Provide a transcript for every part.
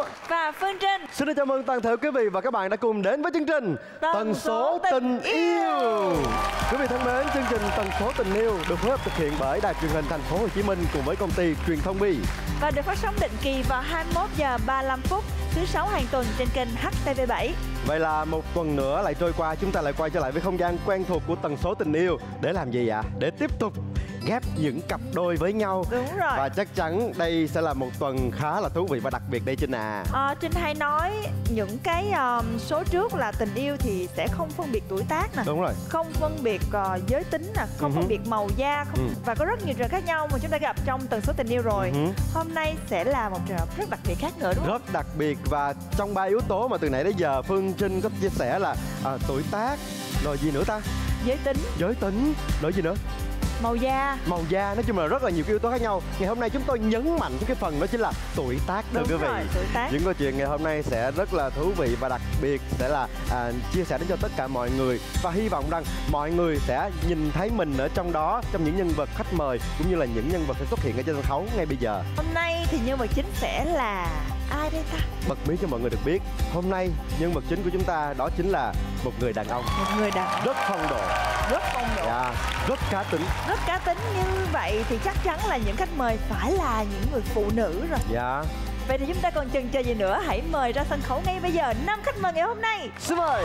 Bảo và Phương Trinh. xin được chào mừng toàn thể quý vị và các bạn đã cùng đến với chương trình Tần số tình yêu. Quý vị thân mến, chương trình Tần số tình yêu được phối hợp thực hiện bởi Đài Truyền hình Thành phố Hồ Chí Minh cùng với công ty Truyền thông Bi và được phát sóng định kỳ vào 21 giờ 35 phút thứ 6 hàng tuần trên kênh HTV7. Vậy là một tuần nữa lại trôi qua, chúng ta lại quay trở lại với không gian quen thuộc của Tần số tình yêu. Để làm gì ạ? Để tiếp tục ghép những cặp đôi với nhau. Đúng rồi. Và chắc chắn đây sẽ là một tuần khá là thú vị và đặc biệt đây Trinh à. Trinh hay nói những cái số trước là tình yêu thì sẽ không phân biệt tuổi tác nè. Đúng rồi. Không phân biệt giới tính nè, không phân biệt màu da, và có rất nhiều trường khác nhau mà chúng ta gặp trong Tần số tình yêu rồi. Hôm nay sẽ là một trường hợp rất đặc biệt khác nữa, đúng không? Rất đặc biệt, và trong 3 yếu tố mà từ nãy đến giờ Phương Trinh có chia sẻ là tuổi tác, rồi gì nữa ta? Giới tính, rồi gì nữa? Màu da, nói chung là rất là nhiều cái yếu tố khác nhau. Ngày hôm nay chúng tôi nhấn mạnh cái phần đó chính là tuổi tác, thưa quý vị. Tuổi tác. Những câu chuyện ngày hôm nay sẽ rất là thú vị và đặc biệt sẽ là chia sẻ đến cho tất cả mọi người, và hy vọng rằng mọi người sẽ nhìn thấy mình ở trong đó, trong những nhân vật khách mời cũng như là những nhân vật sẽ xuất hiện ở trên sân khấu ngay bây giờ. Hôm nay thì nhân vật chính sẽ là ai đây ta? Bật mí cho mọi người được biết, hôm nay nhân vật chính của chúng ta đó chính là một người đàn ông. Một người đàn ông rất phong độ. Dạ, rất cá tính. Rất cá tính, như vậy thì chắc chắn là những khách mời phải là những người phụ nữ rồi. Dạ. Vậy thì chúng ta còn chần chờ gì nữa, hãy mời ra sân khấu ngay bây giờ 5 khách mời ngày hôm nay. Xin mời.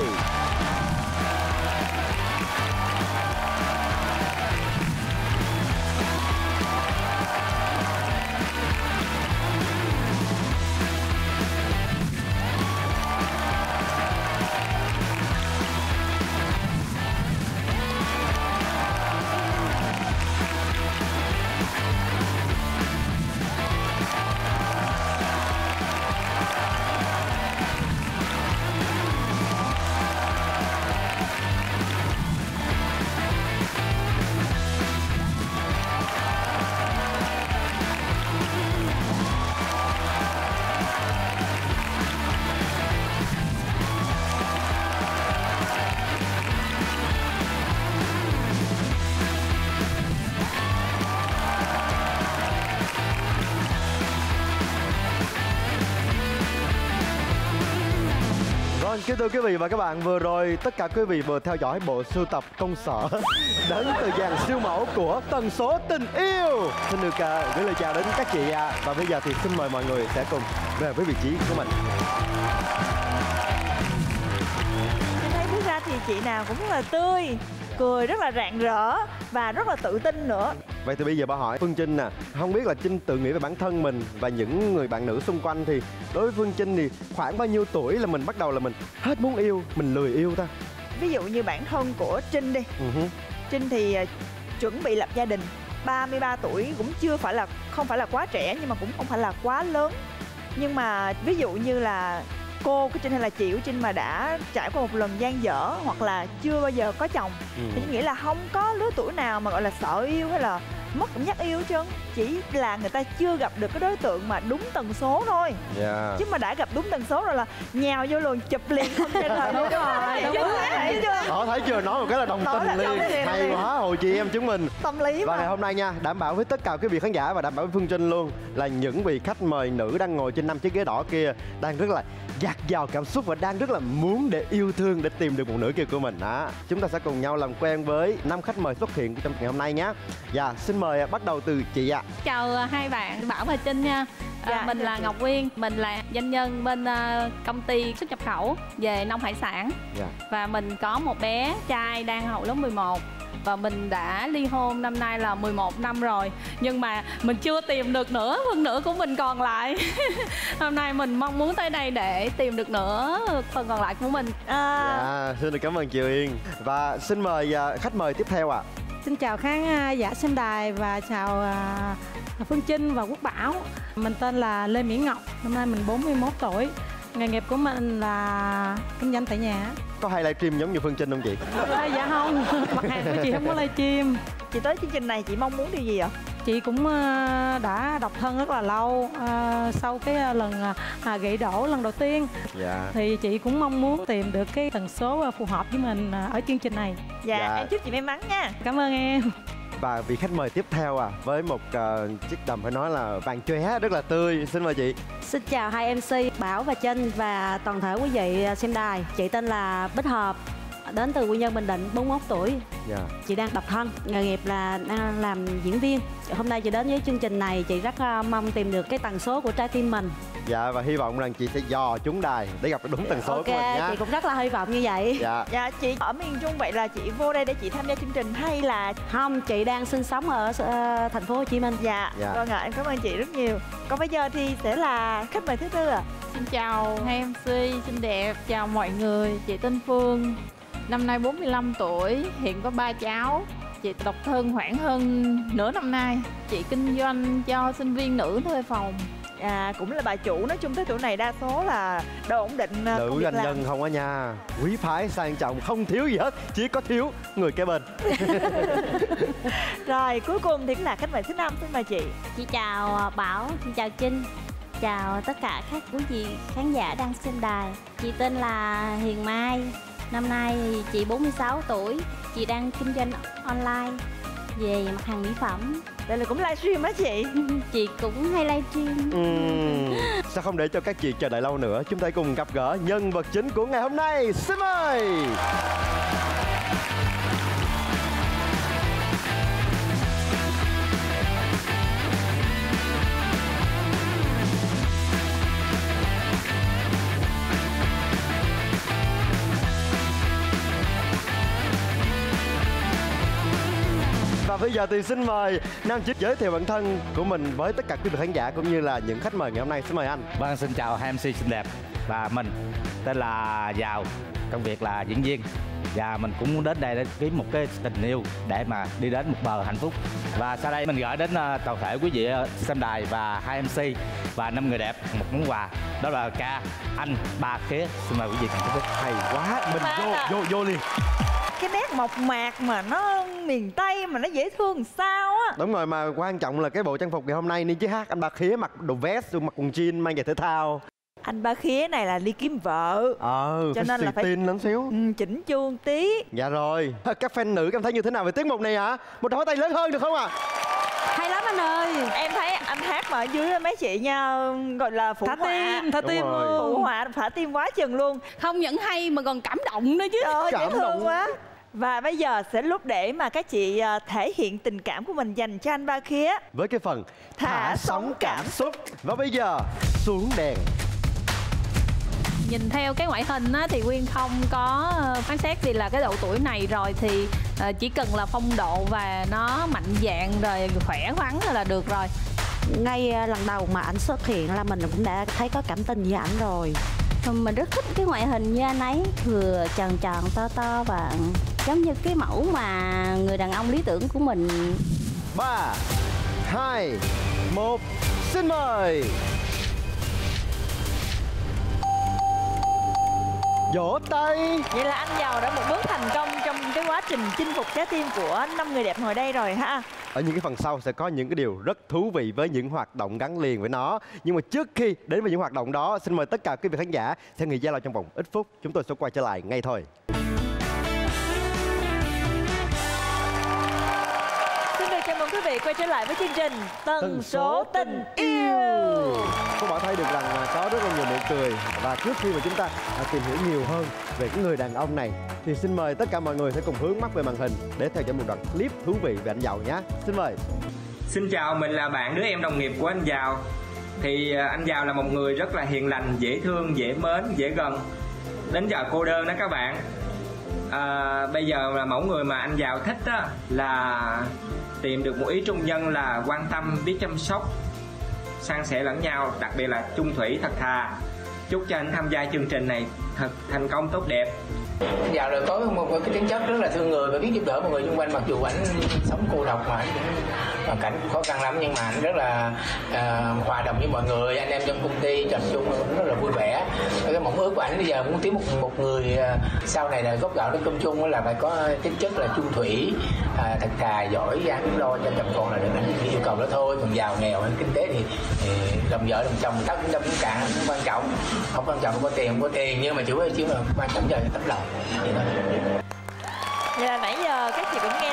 Kính thưa quý vị và các bạn, vừa rồi tất cả quý vị vừa theo dõi bộ sưu tập công sở đến từ dàn siêu mẫu của Tần số tình yêu. Xin được gửi lời chào đến các chị và bây giờ thì xin mời mọi người sẽ cùng về với vị trí của mình. Em thấy bước ra thì chị nào cũng rất là tươi, cười rất là rạng rỡ và rất là tự tin nữa. Vậy thì bây giờ bà hỏi Phương Trinh nè, không biết là Trinh tự nghĩ về bản thân mình và những người bạn nữ xung quanh thì đối với Phương Trinh thì khoảng bao nhiêu tuổi là mình bắt đầu là mình hết muốn yêu, mình lười yêu ta? Ví dụ như bản thân của Trinh đi. Trinh thì chuẩn bị lập gia đình, 33 tuổi cũng không phải là quá trẻ nhưng mà cũng không phải là quá lớn. Nhưng mà ví dụ như là cô của Trinh hay là chị của Trinh mà đã trải qua một lần dang dở hoặc là chưa bao giờ có chồng thì nghĩa là không có lứa tuổi nào mà gọi là sợ yêu hay là mất cảm giác yêu chứ, chỉ là người ta chưa gặp được cái đối tượng mà đúng tần số thôi. Chứ mà đã gặp đúng tần số rồi là nhào vô luôn chụp liền không trả lời. Đúng rồi. Thấy chưa, nói một cái là đồng tình liền. Hay quá, hồi chị em chúng mình. Tâm lý mà. Và ngày hôm nay nha, đảm bảo với tất cả quý vị khán giả và đảm bảo với Phương Trinh luôn là những vị khách mời nữ đang ngồi trên 5 chiếc ghế đỏ kia đang rất là dạt dào cảm xúc và đang rất là muốn để yêu thương, để tìm được một nửa kia của mình đó. Chúng ta sẽ cùng nhau làm quen với 5 khách mời xuất hiện trong ngày hôm nay nhé. Dạ, xin mời bắt đầu từ chị ạ. Chào hai bạn Bảo và Trinh nha. Mình là Ngọc Uyên, mình là doanh nhân bên công ty xuất nhập khẩu về nông hải sản. Và mình có một bé trai đang học lớp 11. Và mình đã ly hôn năm nay là 11 năm rồi. Nhưng mà mình chưa tìm được nửa phần nửa của mình còn lại. Hôm nay mình mong muốn tới đây để tìm được nửa phần còn lại của mình. Xin được cảm ơn chị Uyên. Và xin mời khách mời tiếp theo ạ. Xin chào khán giả xem đài và chào Phương Trinh và Quốc Bảo. Mình tên là Lê Mỹ Ngọc, năm nay mình 41 tuổi. Nghề nghiệp của mình là kinh doanh tại nhà. Có hay livestream giống như Phương Trinh không chị? Dạ không, mặt hàng của chị không có livestream. Chị tới chương trình này chị mong muốn điều gì ạ? Chị cũng đã độc thân rất là lâu. Sau cái lần gãy đổ lần đầu tiên thì chị cũng mong muốn tìm được cái tần số phù hợp với mình ở chương trình này. Em chúc chị may mắn nha. Cảm ơn em. Và vị khách mời tiếp theo với một chiếc đầm phải nói là vàng chóe rất là tươi. Xin mời chị. Xin chào hai MC Bảo và Trinh và toàn thể quý vị xem đài. Chị tên là Bích Hợp, đến từ Quy Nhơn, Bình Định, 41 tuổi. Chị đang độc thân, nghề nghiệp là đang làm diễn viên. Hôm nay chị đến với chương trình này, chị rất mong tìm được cái tần số của trái tim mình. Dạ, và hy vọng rằng chị sẽ dò trúng đài để gặp đúng tần số của mình nhé. Chị cũng rất là hy vọng như vậy. Dạ, chị ở miền Trung, vậy là chị vô đây để chị tham gia chương trình hay là... Không, chị đang sinh sống ở thành phố Hồ Chí Minh. Dạ. Vâng ạ, em cảm ơn chị rất nhiều. Còn bây giờ thì sẽ là khách mời thứ tư ạ. Xin chào hai MC xinh đẹp, chào mọi người. Chị tên Phương, năm nay 45 tuổi, hiện có 3 cháu. Chị độc thân khoảng hơn nửa năm nay. Chị kinh doanh cho sinh viên nữ thuê phòng. Cũng là bà chủ, nói chung tới tuổi này đa số là đồ ổn định. Nữ doanh nhân không á nha, quý phái sang trọng, không thiếu gì hết, chỉ có thiếu người kế bên. Rồi cuối cùng thì là khách mời thứ 5, xin mời chị. Chị chào Bảo, chị chào Trinh, chào tất cả các quý vị khán giả đang xem đài. Chị tên là Hiền Mai, năm nay chị 46 tuổi, chị đang kinh doanh online về mặt hàng mỹ phẩm. Đây là cũng livestream á chị? Chị cũng hay livestream. Sao không để cho các chị chờ đợi lâu nữa, chúng ta cùng gặp gỡ nhân vật chính của ngày hôm nay. Xin mời. Và bây giờ thì xin mời nam chính giới thiệu bản thân của mình với tất cả quý vị khán giả cũng như là những khách mời ngày hôm nay. Xin mời anh. Vâng, xin chào hai MC xinh đẹp. Và mình tên là Giàu, công việc là diễn viên. Và mình cũng muốn đến đây để kiếm một cái tình yêu để mà đi đến một bờ hạnh phúc. Và sau đây mình gửi đến toàn thể quý vị xem đài và hai MC và 5 người đẹp một món quà. Đó là ca Anh Ba Khía. Xin mời quý vị cùng thưởng thức. Hay quá, mình vô liền. Cái nét mộc mạc mà nó miền Tây mà nó dễ thương sao á. Đúng rồi, mà quan trọng là cái bộ trang phục ngày hôm nay nên chứ hát anh Ba Khía mặc đồ vest, mặc quần jean, mang giày thể thao. Anh Ba Khía này là đi kiếm vợ, cho nên là phải tin lắm xíu, chỉnh chuông tí. Dạ rồi, các fan nữ cảm thấy như thế nào về tiết mục này hả? Một tràng pháo tay lớn hơn được không ạ? Hay lắm anh ơi. Em thấy anh hát mà ở dưới mấy chị nha, gọi là phụ họa, thả tim luôn. Phụ họa thả tim quá chừng luôn. Không những hay mà còn cảm động nữa chứ. Trời ơi, dễ thương quá. Và bây giờ sẽ lúc để mà các chị thể hiện tình cảm của mình dành cho anh Ba Khía với cái phần thả sóng cảm xúc. Và bây giờ xuống đèn. Nhìn theo cái ngoại hình á, thì Quyên không có phán xét gì là cái độ tuổi này rồi, thì chỉ cần là phong độ và nó mạnh dạn rồi khỏe khoắn là được rồi. Ngay lần đầu mà ảnh xuất hiện là mình cũng đã thấy có cảm tình với ảnh rồi. Mình rất thích cái ngoại hình như anh ấy, vừa tròn tròn to to và giống như cái mẫu mà người đàn ông lý tưởng của mình. 3, 2, 1, xin mời. Vỗ tay. Vậy là anh Giàu đã một bước thành công trong cái quá trình chinh phục trái tim của 5 người đẹp ngồi đây rồi ha. Ở những cái phần sau sẽ có những cái điều rất thú vị với những hoạt động gắn liền với nó. Nhưng mà trước khi đến với những hoạt động đó, xin mời tất cả quý vị khán giả sẽ nghỉ giải lao trong vòng ít phút. Chúng tôi sẽ quay trở lại ngay thôi. Xin được chào mừng quý vị quay trở lại với chương trình Tần số tình yêu. Cô Bảo thấy được rằng có rất là nhiều nụ cười. Và trước khi mà chúng ta tìm hiểu nhiều hơn về cái người đàn ông này, thì xin mời tất cả mọi người sẽ cùng hướng mắt về màn hình để theo dõi một đoạn clip thú vị về anh Giàu nhé. Xin mời. Xin chào, mình là bạn đứa em đồng nghiệp của anh Giàu. Thì anh Giàu là một người rất là hiền lành, dễ thương, dễ mến, dễ gần. Đến giờ cô đơn đó các bạn. Bây giờ là mẫu người mà anh Giàu thích đó là tìm được một ý trung nhân là quan tâm, biết chăm sóc, san sẻ lẫn nhau, đặc biệt là chung thủy, thật thà. Chúc cho anh tham gia chương trình này thật thành công tốt đẹp. Anh Giàu là có một cái tính chất rất là thương người và biết giúp đỡ mọi người xung quanh, mặc dù anh sống cô độc mà anh cũng hoàn cảnh cũng khó khăn lắm, nhưng mà anh rất là hòa đồng với mọi người, anh em trong công ty tập trung rất là vui vẻ. Cái mong ước của anh bây giờ muốn tìm một người sau này là gốc gạo nước cơm chung là phải có tính chất là chung thủy, thật thà, giỏi, dáng lo cho chồng con là được. Anh yêu cầu đó thôi. Còn giàu nghèo hay kinh tế thì đồng vợ đồng chồng tất cũng cạn, không quan trọng, không quan trọng, không có tiền nhưng mà chỉ mà quan trọng giờ tấm lòng. Vậy là nãy giờ các chị cũng nghe sơ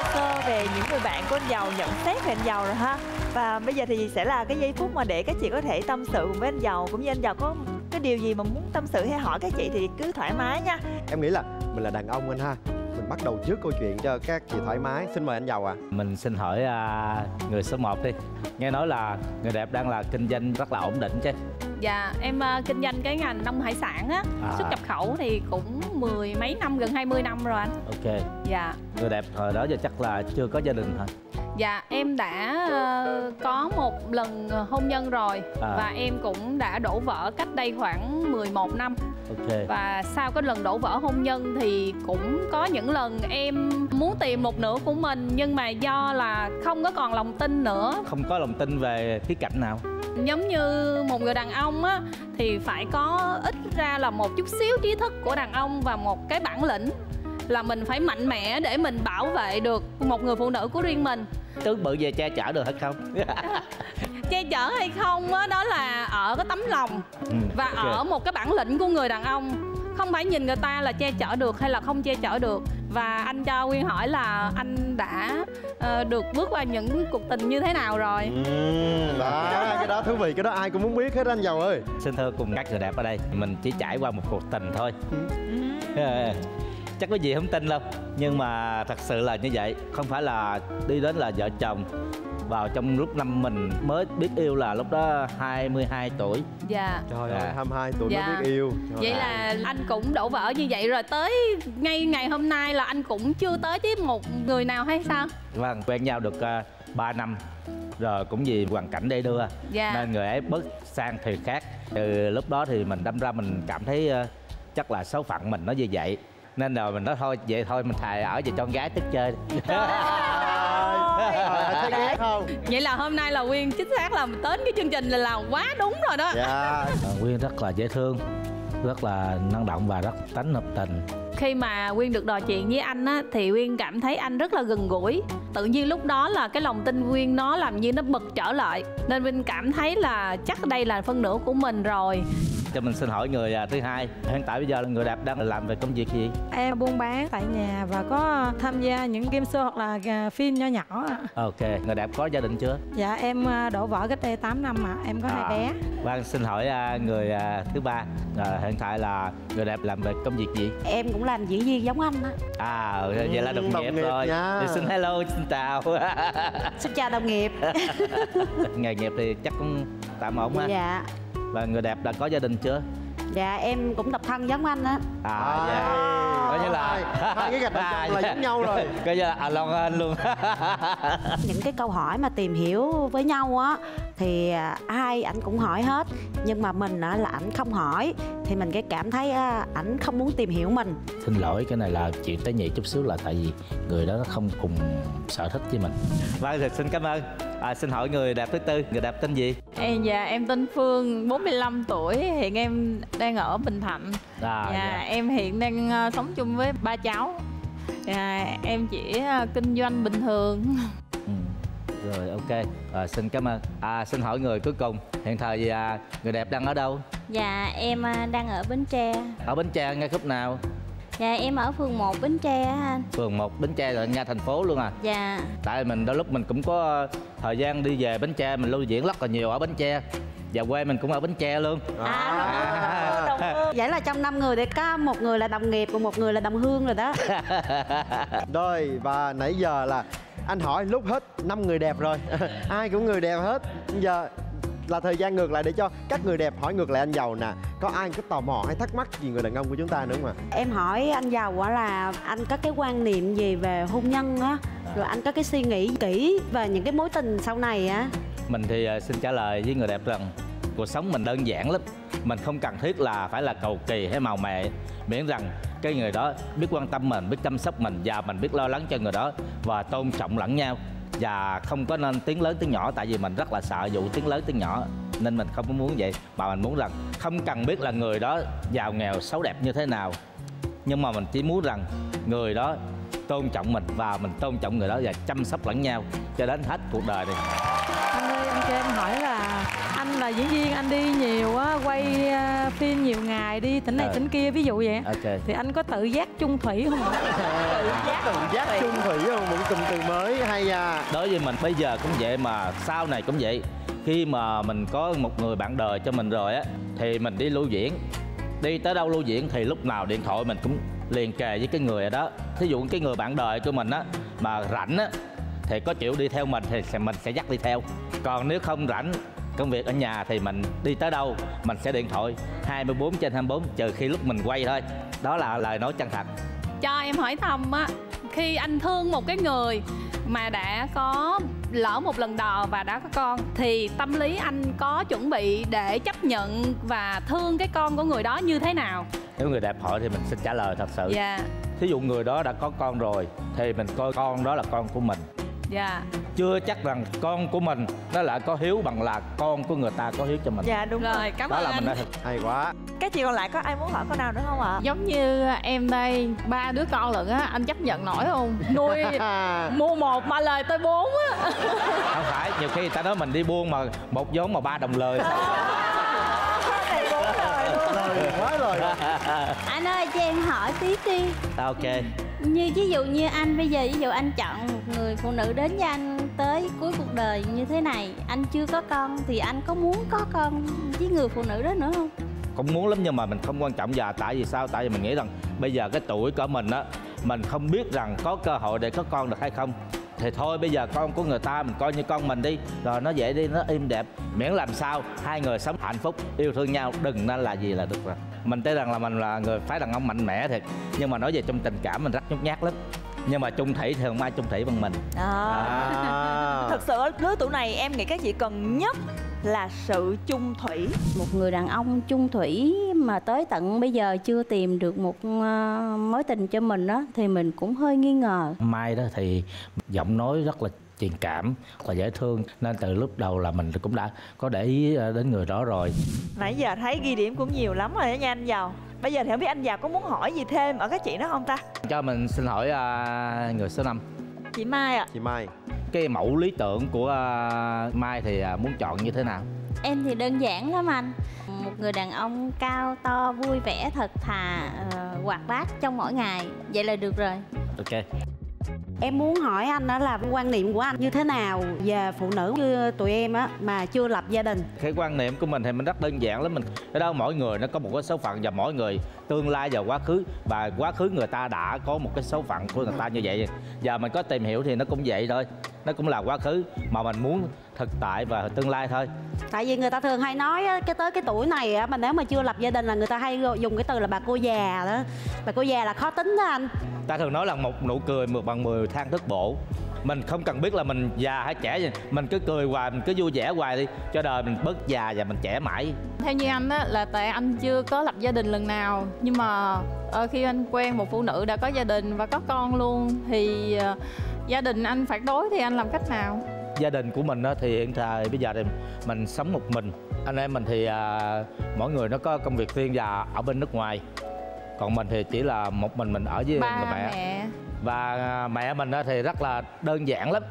về những người bạn của anh Giàu nhận xét về anh Giàu rồi ha. Và bây giờ thì sẽ là cái giây phút mà để các chị có thể tâm sự cùng với anh Giàu, cũng như anh Giàu có cái điều gì mà muốn tâm sự hay hỏi các chị thì cứ thoải mái nha. Em nghĩ là mình là đàn ông anh ha, mình bắt đầu trước câu chuyện cho các chị thoải mái. Xin mời anh Giàu ạ. Mình xin hỏi người số 1 đi. Nghe nói là người đẹp đang là kinh doanh rất là ổn định chứ? Dạ, em kinh doanh cái ngành nông hải sản á, xuất nhập khẩu thì cũng 10 mấy năm, gần 20 năm rồi anh. Ok. Dạ. Người đẹp hồi đó giờ chắc là chưa có gia đình hả? Dạ, em đã có một lần hôn nhân rồi và em cũng đã đổ vỡ cách đây khoảng 11 năm. Ok. Và sau cái lần đổ vỡ hôn nhân thì cũng có những lần em muốn tìm một nửa của mình, nhưng mà do là không có còn lòng tin nữa. Không có lòng tin về khía cạnh nào? Giống như một người đàn ông á thì phải có ít ra là một chút xíu trí thức của đàn ông và một cái bản lĩnh, là mình phải mạnh mẽ để mình bảo vệ được một người phụ nữ của riêng mình. Tướng bự về che chở được hay không? Che chở hay không á, đó là ở cái tấm lòng và ở một cái bản lĩnh của người đàn ông. Không phải nhìn người ta là che chở được hay là không che chở được. Và anh cho Nguyên hỏi là anh đã được bước qua những cuộc tình như thế nào rồi? Đó, cái đó thú vị, cái đó ai cũng muốn biết hết anh Giàu ơi. Xin thưa cùng các người đẹp ở đây, mình chỉ trải qua một cuộc tình thôi. Chắc có gì không tin đâu, nhưng mà thật sự là như vậy. Không phải là đi đến là vợ chồng vào trong lúc năm mình mới biết yêu, là lúc đó 22 tuổi. Dạ. Trời ơi, 22 tuổi mới biết yêu. Trời vậy là anh cũng đổ vỡ như vậy rồi, tới ngay ngày hôm nay là anh cũng chưa tới với một người nào hay sao? Vâng, quen nhau được 3 năm rồi, cũng vì hoàn cảnh để đưa nên người ấy bớt sang thì khác. Từ lúc đó thì mình đâm ra mình cảm thấy chắc là số phận mình nó như vậy, nên rồi mình nói thôi vậy thôi mình thà ở về cho con gái tức chơi. Thấy ghét không? Vậy là hôm nay là Nguyên chính xác là đến cái chương trình là quá đúng rồi đó. Nguyên rất là dễ thương, rất là năng động và rất tánh hợp tình. Khi mà Nguyên được trò chuyện với anh á thì Nguyên cảm thấy anh rất là gần gũi. Tự nhiên lúc đó là cái lòng tin Nguyên nó làm như nó bật trở lại, nên Nguyên cảm thấy là chắc đây là phân nửa của mình rồi. Cho mình xin hỏi người thứ hai, hiện tại bây giờ là người đẹp đang làm về công việc gì? Em buôn bán tại nhà và có tham gia những game show hoặc là phim nho nhỏ. Ok, người đẹp có gia đình chưa? Dạ, em đổ vỡ cách đây 8 năm ạ. Em có 2 bé. Vâng, xin hỏi người thứ ba, hiện tại là người đẹp làm về công việc gì? Em cũng làm diễn viên giống anh á. Vậy là đồng nghiệp rồi nha. Thì xin hello, xin chào. Xin chào đồng nghiệp. Nghề nghiệp thì chắc cũng tạm ổn ha. Dạ. Và người đẹp đã có gia đình chưa? Dạ, em cũng độc thân giống anh á. Coi như là hai cái gạch đầu là giống nhau rồi. Coi như là lon anh luôn. Những cái câu hỏi mà tìm hiểu với nhau á thì ai ảnh cũng hỏi hết, nhưng mà mình là ảnh không hỏi thì mình cái cảm thấy ảnh không muốn tìm hiểu mình. Xin lỗi, cái này là chuyện tế nhị chút xíu, là tại vì người đó nó không cùng sở thích với mình. Vâng, thì xin cảm ơn. Xin hỏi người đẹp thứ tư, người đẹp tên gì? Em tên Phương, 45 tuổi, hiện em đang ở Bình Thạnh. Em hiện đang sống chung với 3 cháu. Em chỉ kinh doanh bình thường. Rồi, ok. Xin cảm ơn. Xin hỏi người cuối cùng, hiện thời người đẹp đang ở đâu? Dạ, em đang ở Bến Tre. Ở Bến Tre ngay khúc nào? Dạ, em ở phường 1 Bến Tre anh. Phường 1 Bến Tre là nha thành phố luôn à? Dạ. Tại mình đôi lúc mình cũng có thời gian đi về Bến Tre, mình lưu diễn rất là nhiều ở Bến Tre. Và quê mình cũng ở Bến Tre luôn. Vậy là trong 5 người để có một người là đồng nghiệp, còn một người là đồng hương rồi đó. Rồi, và nãy giờ là anh hỏi lúc hết 5 người đẹp rồi. Ai cũng người đẹp hết. Giờ là thời gian ngược lại để cho các người đẹp hỏi ngược lại anh Giàu nè. Có ai có tò mò hay thắc mắc gì người đàn ông của chúng ta nữa không ạ? Em hỏi anh Giàu là anh có cái quan niệm gì về hôn nhân á, rồi anh có cái suy nghĩ kỹ về những cái mối tình sau này á? Mình thì xin trả lời với người đẹp rằng cuộc sống mình đơn giản lắm. Mình không cần thiết là phải là cầu kỳ hay màu mè, miễn rằng cái người đó biết quan tâm mình, biết chăm sóc mình và mình biết lo lắng cho người đó và tôn trọng lẫn nhau. Và không có nên tiếng lớn tiếng nhỏ, tại vì mình rất là sợ vụ tiếng lớn tiếng nhỏ, nên mình không có muốn vậy. Mà mình muốn rằng không cần biết là người đó giàu nghèo xấu đẹp như thế nào, nhưng mà mình chỉ muốn rằng người đó tôn trọng mình và mình tôn trọng người đó và chăm sóc lẫn nhau cho đến hết cuộc đời này. Anh ơi, anh cho em hỏi là anh là diễn viên, anh đi nhiều á, quay phim nhiều ngày, đi tỉnh này tỉnh kia ví dụ vậy. Thì anh có tự giác chung thủy không ạ? Tự giác chung thủy không? Một cụm từ mới hay à. Đối với mình bây giờ cũng vậy, mà sau này cũng vậy. Khi mà mình có một người bạn đời cho mình rồi á, thì mình đi lưu diễn, đi tới đâu lưu diễn thì lúc nào điện thoại mình cũng liền kề với cái người ở đó. Thí dụ cái người bạn đời của mình á mà rảnh á thì có chịu đi theo mình thì mình sẽ dắt đi theo. Còn nếu không rảnh công việc ở nhà thì mình đi tới đâu mình sẽ điện thoại 24/24, trừ khi lúc mình quay thôi. Đó là lời nói chân thật. Cho em hỏi thăm á, khi anh thương một cái người mà đã có lỡ một lần đò và đã có con thì tâm lý anh có chuẩn bị để chấp nhận và thương cái con của người đó như thế nào? Nếu người đẹp hỏi thì mình xin trả lời thật sự. Thí dụ người đó đã có con rồi thì mình coi con đó là con của mình. Chưa chắc rằng con của mình nó lại có hiếu bằng là con của người ta có hiếu cho mình. Dạ đúng rồi, cảm ơn anh. Hay quá. Các chị còn lại có ai muốn hỏi câu nào nữa không ạ? Giống như em đây, 3 đứa con lận á, anh chấp nhận nổi không? Nuôi mua 1 mà lời tới 4 á. Không phải, nhiều khi người ta nói mình đi buôn mà 1 vốn mà 3 đồng lời. Quá rồi. Anh ơi cho em hỏi tiếp đi. Ok. Như ví dụ như anh bây giờ, ví dụ anh chọn một người phụ nữ đến với anh tới cuối cuộc đời như thế này, anh chưa có con thì anh có muốn có con với người phụ nữ đó nữa không? Cũng muốn lắm nhưng mà mình không quan trọng giờ. Tại vì sao? Tại vì mình nghĩ rằng bây giờ cái tuổi của mình á, mình không biết rằng có cơ hội để có con được hay không. Thì thôi bây giờ con của người ta mình coi như con mình đi, rồi nó vậy đi, nó êm đẹp, miễn làm sao hai người sống hạnh phúc yêu thương nhau, đừng nên là gì là được rồi. Mình thấy rằng là mình là người phái đàn ông mạnh mẽ thiệt, nhưng mà nói về trong tình cảm mình rất nhút nhát lắm. Nhưng mà chung thủy thì không ai chung thủy bằng mình. Thật sự ở lứa tuổi này em nghĩ các chị cần nhất là sự chung thủy. Một người đàn ông chung thủy mà tới tận bây giờ chưa tìm được một mối tình cho mình đó thì mình cũng hơi nghi ngờ. Mai đó thì giọng nói rất là truyền cảm, rất là dễ thương, nên từ lúc đầu là mình cũng đã có để ý đến người đó rồi. Nãy giờ thấy ghi điểm cũng nhiều lắm rồi đó nha anh Giàu. Bây giờ thì không biết anh Giàu có muốn hỏi gì thêm ở các chị đó không ta? Cho mình xin hỏi người số 5. Chị Mai ạ. Chị Mai. Cái mẫu lý tưởng của Mai thì muốn chọn như thế nào? Em thì đơn giản lắm anh. Một người đàn ông cao to, vui vẻ, thật thà, hoạt bát trong mỗi ngày. Vậy là được rồi. Ok. Em muốn hỏi anh đó là quan niệm của anh như thế nào về phụ nữ như tụi em á mà chưa lập gia đình? Cái quan niệm của mình thì mình rất đơn giản lắm. Mình ở đâu mỗi người nó có một cái số phận, và mỗi người tương lai và quá khứ, và quá khứ người ta đã có một cái số phận của người ta như vậy. Giờ mình có tìm hiểu thì nó cũng vậy thôi, nó cũng là quá khứ mà mình muốn thực tại và tương lai thôi. Tại vì người ta thường hay nói á, tới cái tuổi này á, mà nếu mà chưa lập gia đình là người ta hay dùng cái từ là bà cô già đó. Bà cô già là khó tính đó anh. Ta thường nói là một nụ cười bằng 10 than thức bổ. Mình không cần biết là mình già hay trẻ gì, mình cứ cười hoài, mình cứ vui vẻ hoài đi, cho đời mình bớt già và mình trẻ mãi. Theo như anh á, là tại anh chưa có lập gia đình lần nào. Nhưng mà khi anh quen một phụ nữ đã có gia đình và có con luôn thì gia đình anh phản đối thì anh làm cách nào? Gia đình của mình thì hiện thời bây giờ thì mình sống một mình. Anh em mình thì mỗi người nó có công việc riêng và ở bên nước ngoài. Còn mình thì chỉ là một mình ở với người mẹ. Và mẹ mình thì rất là đơn giản lắm.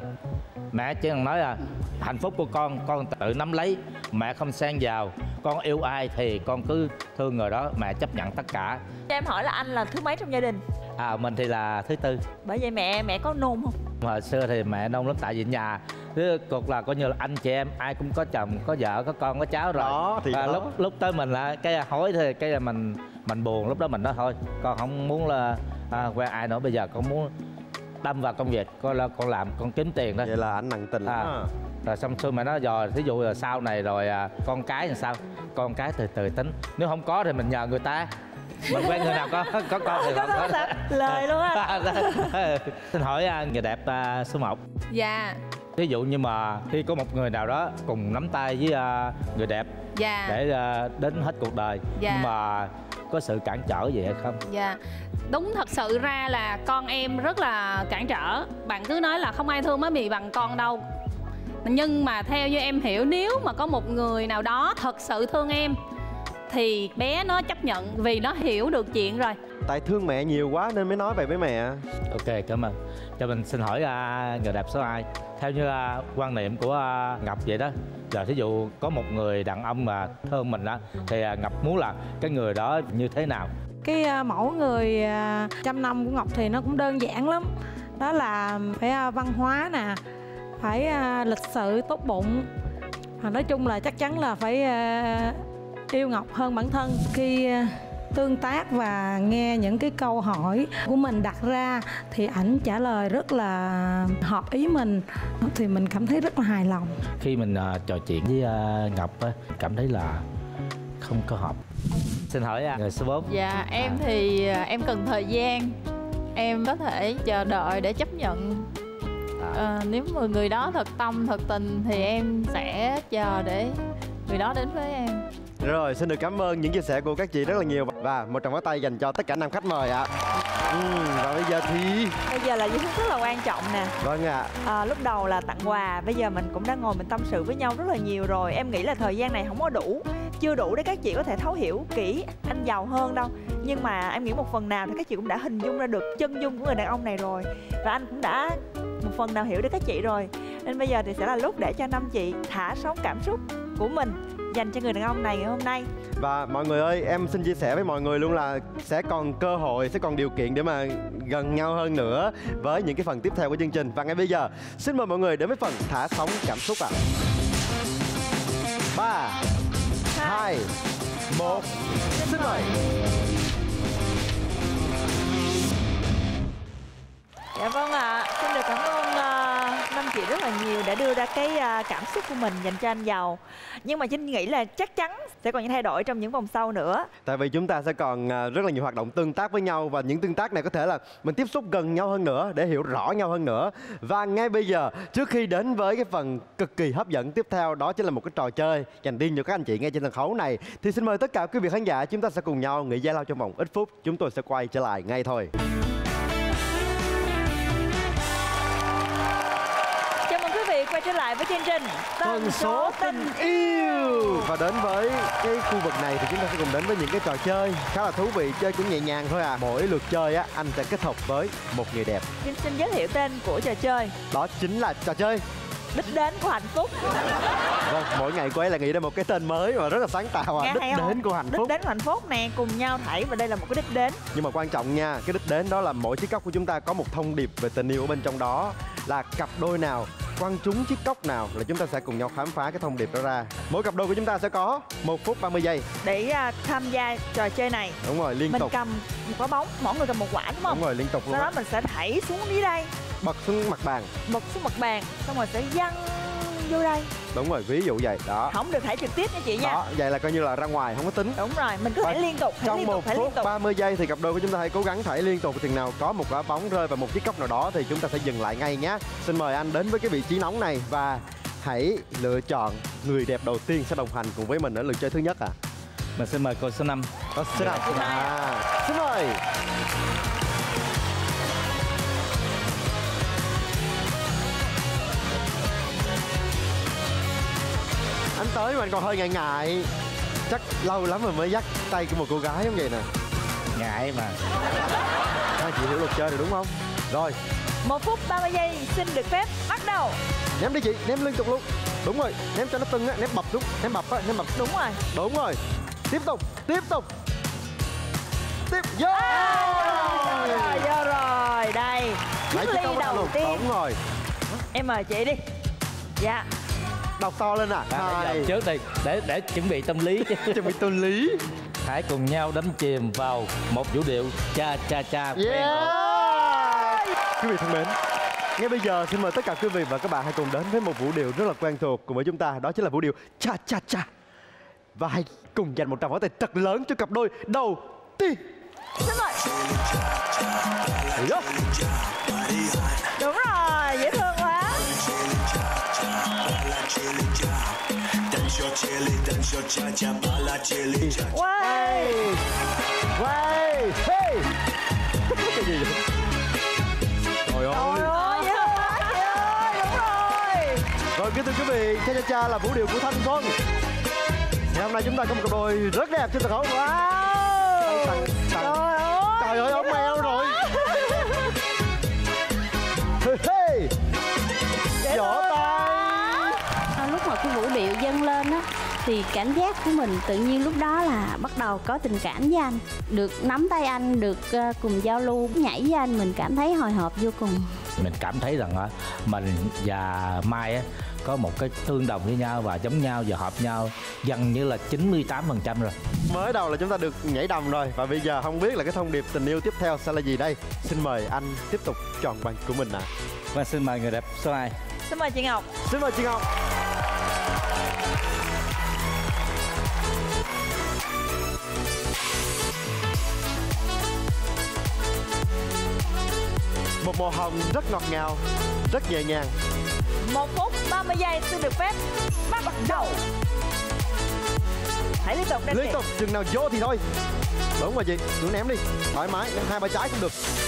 Mẹ chỉ cần nói là hạnh phúc của con tự nắm lấy, mẹ không xen vào. Con yêu ai thì con cứ thương người đó, mẹ chấp nhận tất cả. Cho em hỏi là anh là thứ mấy trong gia đình? Mình thì là thứ tư. Bởi vậy mẹ có nôn không? Hồi xưa thì mẹ nôn lắm, tại vì nhà cuộc là coi như là anh chị em ai cũng có chồng, có vợ, có con, có cháu rồi. Đó thì và đó. lúc tới mình là cái hối thì cái là mình buồn. Lúc đó mình nói thôi, con không muốn là quen ai nữa, bây giờ con muốn đâm vào công việc, con làm, con kiếm tiền đó. Vậy là anh nặng tình lắm. Rồi xong xuôi mẹ nói rồi, thí dụ là sau này rồi con cái thì sao? Con cái từ từ tính, nếu không có thì mình nhờ người ta. Mình quen người nào có con thì không có. Lời luôn á. Xin hỏi người đẹp số 1. Dạ. Ví dụ như mà khi có một người nào đó cùng nắm tay với người đẹp để đến hết cuộc đời, nhưng mà có sự cản trở gì hay không? Dạ. Đúng, thật sự ra là con em rất là cản trở. Bạn cứ nói là không ai thương má mì bằng con đâu. Nhưng mà theo như em hiểu, nếu mà có một người nào đó thật sự thương em thì bé nó chấp nhận vì nó hiểu được chuyện rồi. Tại thương mẹ nhiều quá nên mới nói vậy với mẹ. Ok, cảm ơn. Cho mình xin hỏi người đẹp số 2. Theo như quan niệm của Ngọc vậy đó, giờ thí dụ có một người đàn ông mà thương mình đó, thì Ngọc muốn là cái người đó như thế nào? Cái mẫu người trăm năm của Ngọc thì nó cũng đơn giản lắm. Đó là phải văn hóa nè, phải lịch sự, tốt bụng. Nói chung là chắc chắn là phải yêu Ngọc hơn bản thân. Khi tương tác và nghe những cái câu hỏi của mình đặt ra thì ảnh trả lời rất là hợp ý mình, thì mình cảm thấy rất là hài lòng. Khi mình trò chuyện với Ngọc á, cảm thấy là không có hợp. Xin hỏi người số 4. Dạ em thì em cần thời gian. Em có thể chờ đợi để chấp nhận. Nếu mà người đó thật tâm, thật tình thì em sẽ chờ để người đó đến với em. Rồi, xin được cảm ơn những chia sẻ của các chị rất là nhiều. Và một tràng pháo tay dành cho tất cả 5 khách mời ạ. Và bây giờ thì... Bây giờ là những thứ rất là quan trọng nè. Vâng ạ. Lúc đầu là tặng quà, bây giờ mình cũng đã ngồi mình tâm sự với nhau rất là nhiều rồi. Em nghĩ là thời gian này không có đủ, chưa đủ để các chị có thể thấu hiểu kỹ anh giàu hơn đâu. Nhưng mà em nghĩ một phần nào thì các chị cũng đã hình dung ra được chân dung của người đàn ông này rồi. Và anh cũng đã một phần nào hiểu được các chị rồi. Nên bây giờ thì sẽ là lúc để cho 5 chị thả sóng cảm xúc của mình dành cho người đàn ông này ngày hôm nay. Và mọi người ơi, em xin chia sẻ với mọi người luôn là sẽ còn cơ hội, sẽ còn điều kiện để mà gần nhau hơn nữa với những cái phần tiếp theo của chương trình. Và ngay bây giờ, xin mời mọi người đến với phần thả sóng cảm xúc ạ. 3, 2, 1, xin mời. Dạ vâng ạ, xin được cảm ơn 5 chị rất là nhiều đã đưa ra cái cảm xúc của mình dành cho anh giàu. Nhưng mà Trinh nghĩ là chắc chắn sẽ còn những thay đổi trong những vòng sau nữa. Tại vì chúng ta sẽ còn rất là nhiều hoạt động tương tác với nhau. Và những tương tác này có thể là mình tiếp xúc gần nhau hơn nữa để hiểu rõ nhau hơn nữa. Và ngay bây giờ, trước khi đến với cái phần cực kỳ hấp dẫn tiếp theo, đó chính là một cái trò chơi dành riêng cho các anh chị ngay trên sân khấu này, thì xin mời tất cả quý vị khán giả, chúng ta sẽ cùng nhau nghỉ giải lao trong vòng ít phút. Chúng tôi sẽ quay trở lại ngay thôi. Quay trở lại với chương trình Tần số tình yêu. Và đến với cái khu vực này thì chúng ta sẽ cùng đến với những cái trò chơi khá là thú vị, chơi cũng nhẹ nhàng thôi à. Mỗi lượt chơi á, anh sẽ kết hợp với một người đẹp. Xin giới thiệu tên của trò chơi. Đó chính là trò chơi Đích đến của hạnh phúc. Vâng, mỗi ngày cô ấy là nghĩ ra một cái tên mới mà rất là sáng tạo à. Đích đến của hạnh phúc. Đích đến của hạnh phúc nè, cùng nhau thảy và đây là một cái đích đến. Nhưng mà quan trọng nha, cái đích đến đó là mỗi chiếc cốc của chúng ta có một thông điệp về tình yêu ở bên trong đó. Là cặp đôi nào quăng trúng chiếc cốc nào là chúng ta sẽ cùng nhau khám phá cái thông điệp đó ra. Mỗi cặp đôi của chúng ta sẽ có 1 phút 30 giây để tham gia trò chơi này. Đúng rồi, liên tục. Mình cầm một quả bóng, mỗi người cầm một quả đúng không? Đúng rồi, liên tục luôn. Sau đó mình sẽ thảy xuống dưới đây, bật xuống mặt bàn. Bật xuống mặt bàn, xong rồi sẽ văng vô đây. Đúng rồi, ví dụ vậy đó. Không được thảy trực tiếp nha chị nha. Đó, vậy là coi như là ra ngoài, không có tính. Đúng rồi, mình cứ thảy liên tục. Trong 1 phút 30 giây thì cặp đôi của chúng ta hãy cố gắng thảy liên tục. Chừng nào có một quả bóng rơi vào một chiếc cốc nào đó thì chúng ta sẽ dừng lại ngay nhé. Xin mời anh đến với cái vị trí nóng này và hãy lựa chọn người đẹp đầu tiên sẽ đồng hành cùng với mình ở lượt chơi thứ nhất ạ. Mình xin mời cô số 5. Số 5. Xin mời. Anh tới mà anh còn hơi ngại ngại. Chắc lâu lắm rồi mới dắt tay của một cô gái giống vậy nè. Ngại mà. Hai chị hiểu luật chơi rồi đúng không? Rồi, 1 phút 30 giây xin được phép bắt đầu. Ném đi chị, ném liên tục luôn. Đúng rồi, ném cho nó tưng á, ném bập xuống. Ném bập á, ném bập. Đúng rồi. Đúng rồi. Tiếp tục, tiếp tục. Tiếp, vô rồi, vô rồi, đây. Chiếc ly đầu tiên. Đúng rồi. Em mời chị đi. Dạ. Đọc to lên à. Trước đi, để chuẩn bị tâm lý. Chuẩn bị tâm lý. Hãy cùng nhau đắm chìm vào một vũ điệu cha cha cha. Quý vị thân mến, ngay bây giờ xin mời tất cả quý vị và các bạn hãy cùng đến với một vũ điệu rất là quen thuộc cùng với chúng ta. Đó chính là vũ điệu cha cha cha. Và hãy cùng dành một tràng pháo tay thật lớn cho cặp đôi đầu tiên. Xin mời. Đúng rồi, dễ thương quá. Quay. Quay. Hey. Cái gì vậy? Trời ơi. Đúng rồi. Rồi kính thưa quý vị, cha cha cha là vũ điệu của thanh xuân. Ngày hôm nay chúng ta có một cặp đôi rất đẹp trên sân khấu. Wow. Trời ơi, ống mèo rồi. Hey. Vỗ tay. Lúc mà cái vũ điệu dâng lên á thì cảm giác của mình tự nhiên lúc đó là bắt đầu có tình cảm với anh, được nắm tay anh, được cùng giao lưu nhảy với anh, mình cảm thấy hồi hộp vô cùng. Mình cảm thấy rằng mình và Mai có một cái tương đồng với nhau và giống nhau và hợp nhau gần như là 98% rồi. Mới đầu là chúng ta được nhảy đầm rồi, và bây giờ không biết là cái thông điệp tình yêu tiếp theo sẽ là gì đây. Xin mời anh tiếp tục chọn bằng của mình ạ. Và xin mời người đẹp số 2. Xin mời chị Ngọc. Xin mời chị Ngọc. Một màu hồng rất ngọt ngào, rất nhẹ nhàng. 1 phút 30 giây xin được phép bắt đầu. Hãy liên tục đem Liên tục, chừng nào vô thì thôi. Đúng rồi chị, cứ ném đi, thoải mái, ném 2-3 trái cũng được.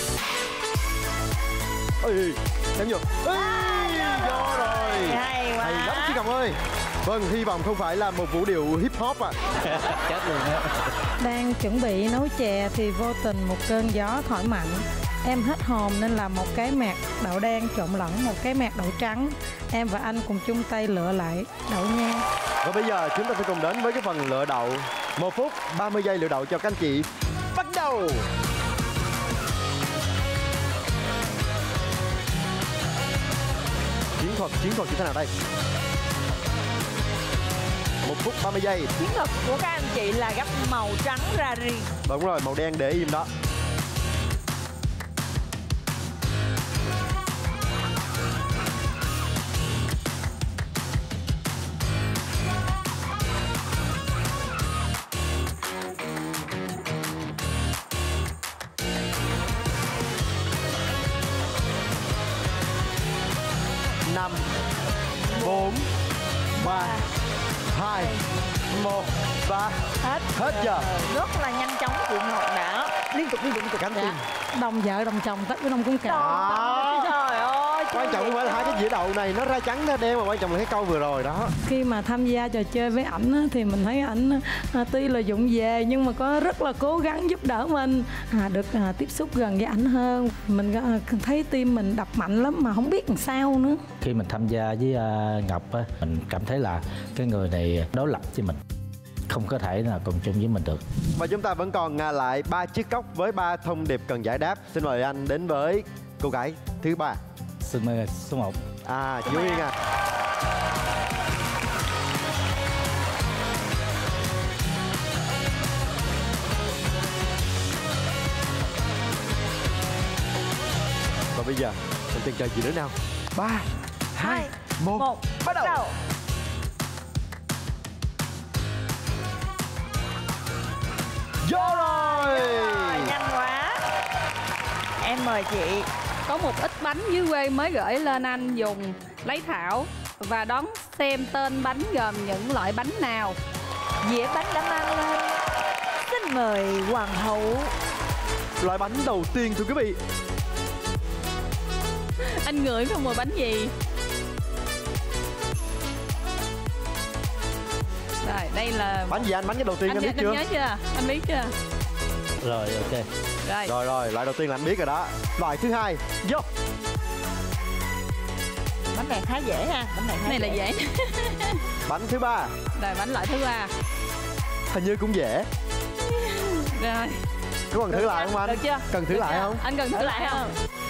Ôi, ném vô. Vô rồi. Hay quá. Hay lắm chị Ngọc ơi. Vâng, hy vọng không phải là một vũ điệu hip hop ạ. Chết luôn á. Đang chuẩn bị nấu chè thì vô tình một cơn gió thổi mạnh. Em hết hồn nên làm một cái mẹt đậu đen trộn lẫn một cái mẹt đậu trắng. Em và anh cùng chung tay lựa lại đậu nha. Và bây giờ chúng ta sẽ cùng đến với cái phần lựa đậu. 1 phút 30 giây lựa đậu cho các anh chị. Bắt đầu. Chiến thuật như thế nào đây? 1 phút 30 giây. Chiến thuật của các anh chị là gấp màu trắng ra riêng. Đúng rồi, màu đen để im đó. Năm, 4, 3, 2, 1 và hết giờ. Rất là nhanh chóng, chị Ngọc đã liên tục cánh tim. Đồng vợ đồng chồng tất với đồng cũng cả. Trời ơi, quan trọng không phải là hai cái dĩa đậu này nó ra trắng ra đen, mà quan trọng là cái câu vừa rồi đó. Khi mà tham gia trò chơi với ảnh á, thì mình thấy ảnh tuy là vụng về nhưng mà có rất là cố gắng giúp đỡ mình, được tiếp xúc gần với ảnh hơn. Mình thấy tim mình đập mạnh lắm mà không biết làm sao nữa. Khi mình tham gia với Ngọc á, mình cảm thấy là cái người này đối lập với mình, không có thể là cùng chung với mình được. Và chúng ta vẫn còn lại 3 chiếc cốc với 3 thông điệp cần giải đáp. Xin mời anh đến với cô gái thứ 3. Xin mời số 1. Chị Uyên à. Và bây giờ mình tìm chờ gì nữa nào. 3, 2, 1 bắt đầu. Vô rồi. Nhanh quá. Em mời chị. Có một ít bánh dưới quê mới gửi lên anh dùng. Lấy thảo và đón xem tên bánh gồm những loại bánh nào. Dĩa bánh đã mang lên. Xin mời hoàng hậu. Loại bánh đầu tiên thưa quý vị. Anh ngửi không mùi bánh gì? Rồi, đây là bánh gì anh? Bánh cái đầu tiên anh biết chưa? Anh nhớ chưa? Anh biết chưa? Rồi, ok. Rồi, loại đầu tiên là anh biết rồi đó. Loại thứ 2, vô. Bánh này khá dễ ha. Bánh này là dễ. Bánh thứ 3. Rồi, bánh loại thứ 3. Hình như cũng dễ. Rồi. Có cần thử lại không anh? Được chưa? Cần thử lại không? Anh cần thử lại không?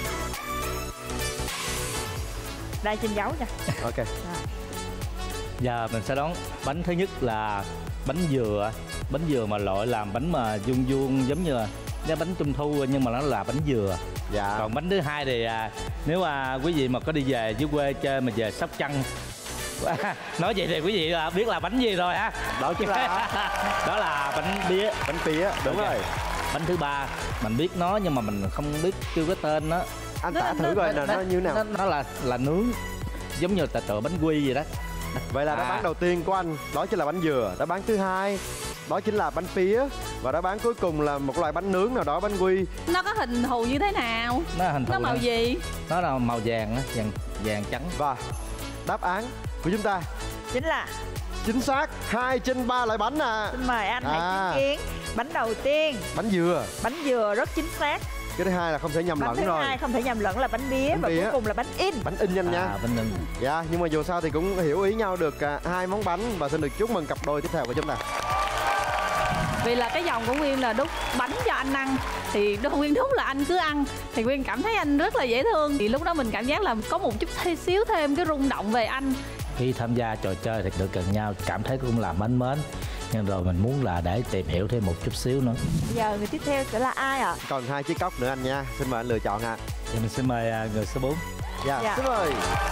Đây trên dấu nha. Ok. Giờ mình sẽ đón bánh thứ nhất là bánh dừa. Bánh dừa mà loại làm bánh mà vuông vuông giống như là bánh trung thu nhưng mà nó là bánh dừa. Dạ. Còn bánh thứ 2 thì nếu quý vị mà có đi về dưới quê chơi mà về Sóc Trăng nói vậy thì quý vị là biết là bánh gì rồi ha. Đó chính là đó là bánh pía. Bánh pía, đúng rồi. Bánh thứ 3 mình biết nó nhưng mà mình không biết kêu cái tên nó. Anh tả thử coi là nó như nào. Nó là nướng giống như tựa bánh quy vậy đó. Vậy là đáp án đầu tiên của anh đó chính là bánh dừa. Đáp án thứ 2 đó chính là bánh pía. Và đáp án cuối cùng là một loại bánh nướng nào đó, bánh quy. Nó có hình thù như thế nào? Nó màu gì? Nó là màu vàng, vàng trắng. Và đáp án của chúng ta chính là chính xác. 2 trên 3 loại bánh à. Xin mời anh hãy chứng kiến bánh đầu tiên. Bánh dừa. Bánh dừa rất chính xác. Cái thứ hai là không thể nhầm lẫn rồi. Bánh thứ hai không thể nhầm lẫn là bánh bía. Và cuối cùng là bánh in. Bánh in nhanh nha. Bánh in. Dạ, nhưng mà dù sao thì cũng hiểu ý nhau được 2 món bánh. Và xin được chúc mừng cặp đôi tiếp theo của chúng ta. Vì là cái dòng của Nguyên là đút bánh cho anh ăn, thì Nguyên đút là anh cứ ăn, thì Nguyên cảm thấy anh rất là dễ thương. Thì lúc đó mình cảm giác là có một chút xíu thêm cái rung động về anh. Khi tham gia trò chơi thì được gần nhau, cảm thấy cũng là mến mến. Nhưng rồi mình muốn là để tìm hiểu thêm một chút xíu nữa. Giờ người tiếp theo sẽ là ai ạ? Còn 2 chiếc cốc nữa anh nha. Xin mời anh lựa chọn ạ. Thì mình xin mời người số 4. Dạ, xin mời.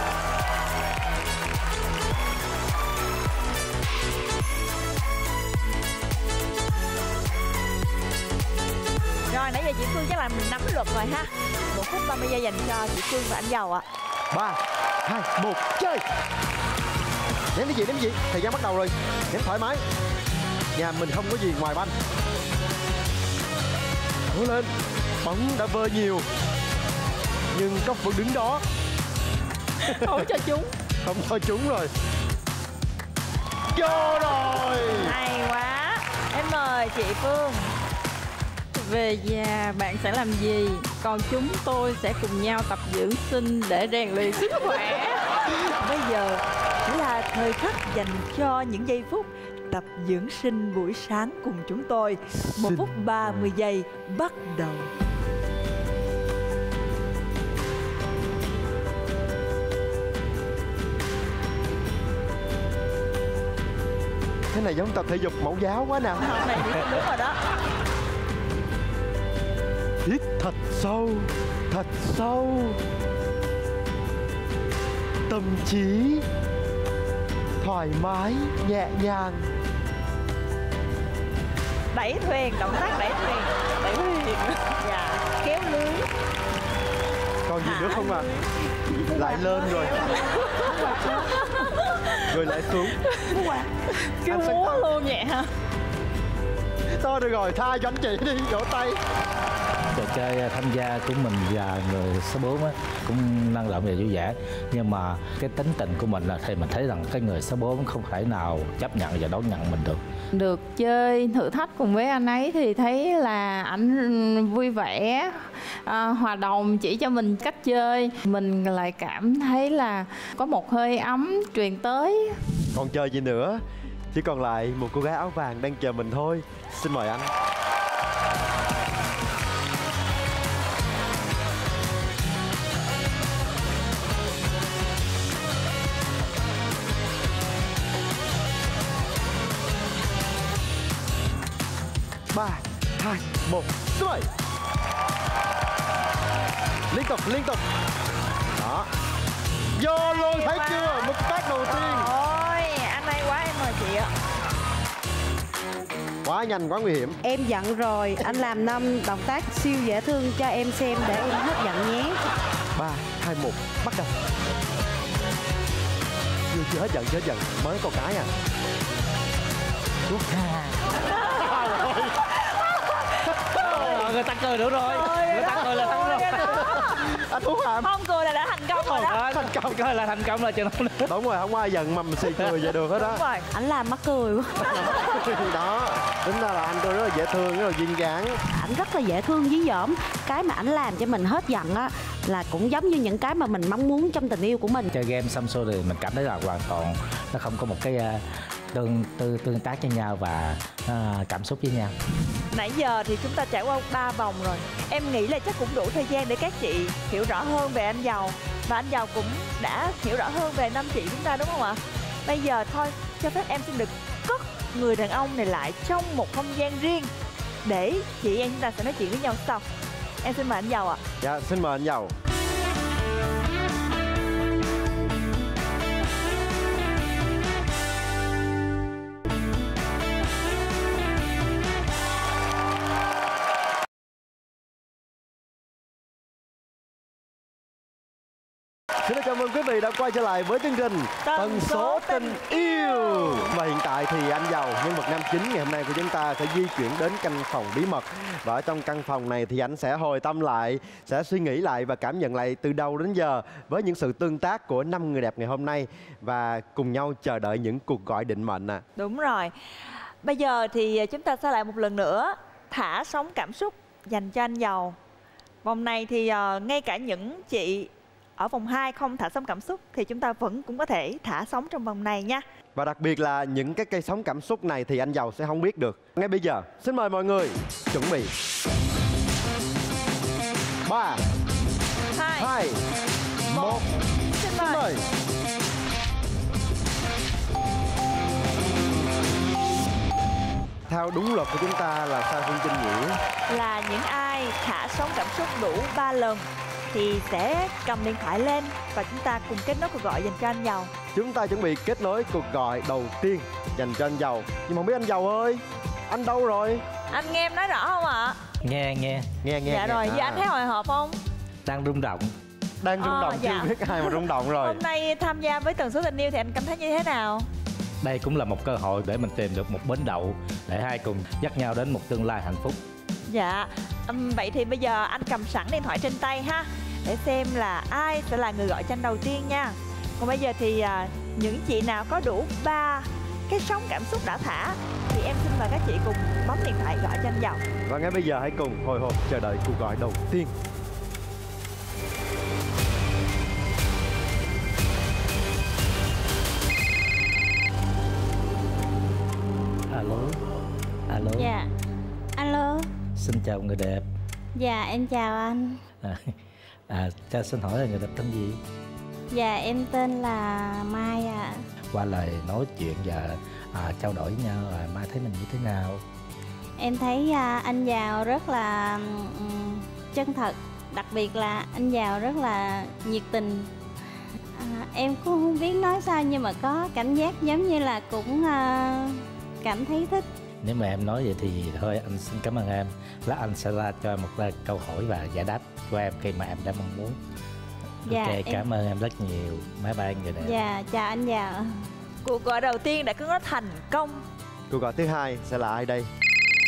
Rồi nãy giờ chị Phương chắc là mình nắm luật rồi ha. 1 phút 30 giây dành cho chị Phương và anh Giàu ạ. 3, 2, 1, chơi. Ném cái gì? Thời gian bắt đầu rồi. Ném thoải mái. Nhà mình không có gì ngoài banh. Cố lên. Bóng đã vơ nhiều, nhưng cốc vẫn đứng đó. Không cho chúng. Không cho chúng rồi. Vô rồi. Hay quá. Em mời chị Phương. Về nhà bạn sẽ làm gì? Còn chúng tôi sẽ cùng nhau tập dưỡng sinh để rèn luyện sức khỏe. Bây giờ sẽ là thời khắc dành cho những giây phút tập dưỡng sinh buổi sáng cùng chúng tôi. 1 phút 30 giây bắt đầu. Cái này giống tập thể dục mẫu giáo quá nào. Hôm này đúng rồi đó. Hít thật sâu, thật sâu. Tâm trí thoải mái, nhẹ nhàng. Đẩy thuyền, động tác đẩy thuyền. Đẩy thuyền. Dạ, kéo lưới. Còn gì nữa không ạ? Lại lên rồi. Rồi lại xuống. Cái múa luôn nhẹ hả? Thôi được rồi, tha cho anh chị đi, vỗ tay. Trò chơi tham gia của mình và người số 4 á, cũng năng lượng và vui vẻ. Nhưng mà cái tính tình của mình là thì mình thấy rằng cái người số 4 không thể nào chấp nhận và đón nhận mình được. Được chơi thử thách cùng với anh ấy thì thấy là ảnh vui vẻ, hòa đồng, chỉ cho mình cách chơi. Mình lại cảm thấy là có một hơi ấm truyền tới. Còn chờ gì nữa? Chỉ còn lại một cô gái áo vàng đang chờ mình thôi. Xin mời anh. Ba, 2, 1, xin mời. Liên tục. Đó. Vô luôn, thấy chưa? Một phát đầu tiên. Ôi, anh hay quá, em mời chị ạ. Quá nhanh, quá nguy hiểm. Em giận rồi, anh làm 5 động tác siêu dễ thương cho em xem để em hết giận nhé. 3, 2, 1, bắt đầu. Chưa hết giận, mới có cái à. Người ta cười nữa rồi. Người ta cười là thắng rồi. Anh Phú Hàm. Không cười là đã thành công rồi đó. Thành công coi là thành công là chừng nữa. Đúng rồi, không ai giận mầm xì cười vậy được hết đó. Đúng rồi. Anh làm mắc cười quá. Đó, tính ra là anh tôi rất là dễ thương, rất là duyên dáng. Anh rất là dễ thương dí dỏm. Cái mà anh làm cho mình hết giận á là cũng giống như những cái mà mình mong muốn trong tình yêu của mình. Chơi game xong xuôi thì mình cảm thấy là hoàn toàn nó không có một cái tương tác với nhau và cảm xúc với nhau. Nãy giờ thì chúng ta trải qua 3 vòng rồi. Em nghĩ là chắc cũng đủ thời gian để các chị hiểu rõ hơn về anh Giàu. Và anh Giàu cũng đã hiểu rõ hơn về 5 chị chúng ta, đúng không ạ? Bây giờ thôi, cho phép em xin được cất người đàn ông này lại trong một không gian riêng để chị em chúng ta sẽ nói chuyện với nhau sau. Em xin mời anh Giàu ạ. Dạ, xin mời anh Giàu. Xin được chào mừng quý vị đã quay trở lại với chương trình Tần số tình yêu. Và hiện tại thì anh Giàu, nhân vật nam chính ngày hôm nay của chúng ta, sẽ di chuyển đến căn phòng bí mật. Và ở trong căn phòng này thì anh sẽ hồi tâm lại, sẽ suy nghĩ lại và cảm nhận lại từ đầu đến giờ với những sự tương tác của 5 người đẹp ngày hôm nay, và cùng nhau chờ đợi những cuộc gọi định mệnh à. Đúng rồi. Bây giờ thì chúng ta sẽ lại một lần nữa thả sóng cảm xúc dành cho anh Giàu. Vòng này thì ngay cả những chị ở vòng 2 không thả sóng cảm xúc thì chúng ta vẫn cũng có thể thả sóng trong vòng này nha. Và đặc biệt là những cái cây sóng cảm xúc này thì anh Giàu sẽ không biết được. Ngay bây giờ, xin mời mọi người chuẩn bị 3 2 1. Xin mời. Theo đúng luật của chúng ta là sao Phương Trinh nhỉ? Là những ai thả sóng cảm xúc đủ 3 lần thì sẽ cầm điện thoại lên và chúng ta cùng kết nối cuộc gọi dành cho anh Giàu. Chúng ta chuẩn bị kết nối cuộc gọi đầu tiên dành cho anh Giàu. Nhưng mà không biết anh Giàu ơi, anh đâu rồi? Anh nghe em nói rõ không ạ? Nghe. Dạ rồi, giờ anh thấy hồi hộp không? Đang rung động. Đang rung động, dạ. chưa biết ai mà rung động rồi. Hôm nay tham gia với Tần số tình yêu thì anh cảm thấy như thế nào? Đây cũng là một cơ hội để mình tìm được một bến đậu để hai cùng dắt nhau đến một tương lai hạnh phúc. Dạ, vậy thì bây giờ anh cầm sẵn điện thoại trên tay ha, để xem là ai sẽ là người gọi cho anh đầu tiên nha. Còn bây giờ thì những chị nào có đủ 3 cái sóng cảm xúc đã thả thì em xin mời các chị cùng bấm điện thoại gọi cho anh Giàu. Và ngay bây giờ hãy cùng hồi hộp chờ đợi cuộc gọi đầu tiên. Alo. Dạ. Alo. Xin chào người đẹp. Dạ em chào anh. Cho xin hỏi là người đẹp tên gì? Dạ em tên là Mai ạ. Qua lời nói chuyện và trao đổi với nhau, Mai thấy mình như thế nào? Em thấy anh Giàu rất là chân thật. Đặc biệt là anh Giàu rất là nhiệt tình. Em cũng không biết nói sao nhưng mà có cảm giác giống như là cũng cảm thấy thích. Nếu mà em nói vậy thì thôi anh xin cảm ơn em. Lát anh sẽ ra cho một câu hỏi và giải đáp của em khi mà em đã mong muốn. Dạ, ok, cảm ơn em rất nhiều. Bye bye người đẹp. Dạ, chào anh Giàu. Cuộc gọi đầu tiên đã có thành công. Cuộc gọi thứ hai sẽ là ai đây?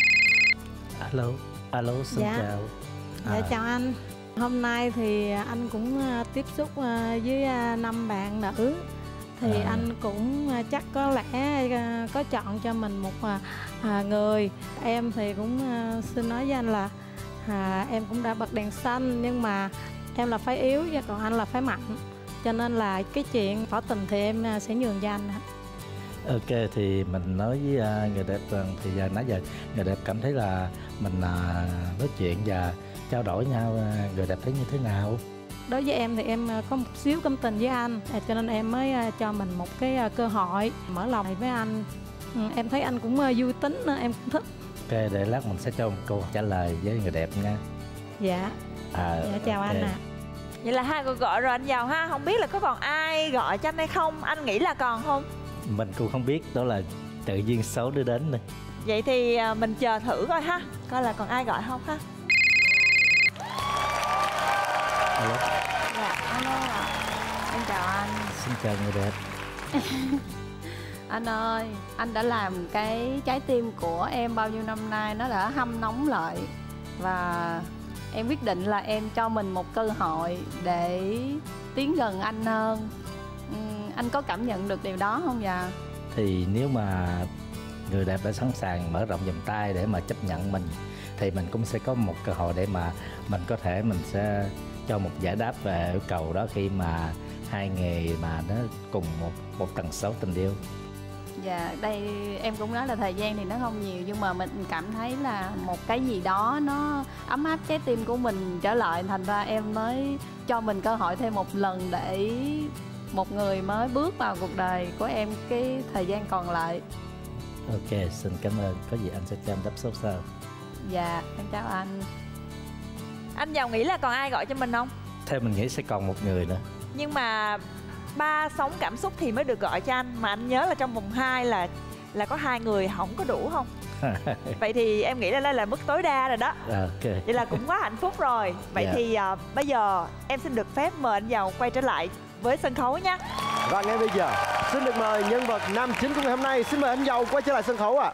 Alo, xin chào. Dạ chào anh. Hôm nay thì anh cũng tiếp xúc với 5 bạn nữ. Thì anh cũng chắc có lẽ có chọn cho mình một người. Em thì cũng xin nói với anh là em cũng đã bật đèn xanh, nhưng mà em là phái yếu và còn anh là phái mạnh, cho nên là cái chuyện tỏ tình thì em sẽ nhường cho anh. Ok, thì mình nói với người đẹp rằng thì nãy giờ người đẹp cảm thấy là mình nói chuyện và trao đổi nhau, người đẹp thấy như thế nào? Đối với em thì em có một xíu cảm tình với anh, cho nên em mới cho mình một cái cơ hội mở lòng với anh. Em thấy anh cũng vui tính, em cũng thích. Ok, để lát mình sẽ cho một câu trả lời với người đẹp nha. Dạ. Dạ chào okay. Anh ạ. Vậy là 2 cuộc gọi rồi anh Giàu ha. Không biết là có còn ai gọi cho anh hay không? Anh nghĩ là còn không? Mình cũng không biết, đó là tự nhiên số đưa đến đây. Vậy thì mình chờ thử coi ha, coi là còn ai gọi không ha. Alo. Dạ, alo ạ. Em chào anh. Xin chào người đẹp. Anh ơi, anh đã làm cái trái tim của em bao nhiêu năm nay nó đã hâm nóng lại. Và em quyết định là em cho mình một cơ hội để tiến gần anh hơn. Anh có cảm nhận được điều đó không dạ? Thì nếu mà người đẹp đã sẵn sàng mở rộng vòng tay để mà chấp nhận mình, thì mình cũng sẽ có một cơ hội để mà mình có thể mình sẽ cho một giải đáp về yêu cầu đó khi mà hai người mà nó cùng một tần số tình yêu. Dạ, đây em cũng nói là thời gian thì nó không nhiều, nhưng mà mình cảm thấy là một cái gì đó nó ấm áp trái tim của mình trở lại. Thành ra em mới cho mình cơ hội thêm một lần để một người mới bước vào cuộc đời của em cái thời gian còn lại. Ok, xin cảm ơn. Có gì anh sẽ cho em đáp số sau. Dạ, em chào anh. Anh Giàu nghĩ là còn ai gọi cho mình không? Theo mình nghĩ sẽ còn một người nữa. Nhưng mà 3 sóng cảm xúc thì mới được gọi cho anh. Mà anh nhớ là trong vòng 2 là có 2 người không có đủ không? Vậy thì em nghĩ là đây là mức tối đa rồi đó. Ok. Vậy là cũng quá hạnh phúc rồi. Vậy thì bây giờ em xin được phép mời anh Giàu quay trở lại với sân khấu nhé. Và ngay bây giờ xin được mời nhân vật nam chính của ngày hôm nay. Xin mời anh Dầu quay trở lại sân khấu ạ.